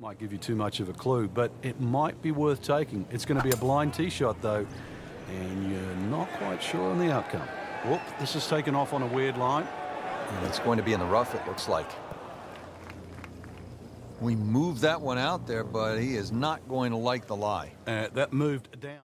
Might give you too much of a clue, but it might be worth taking. It's going to be a blind tee shot, though, and you're not quite sure on the outcome. Whoop, this is taken off on a weird line. And it's going to be in the rough, it looks like. We moved that one out there, but he is not going to like the lie. That moved down.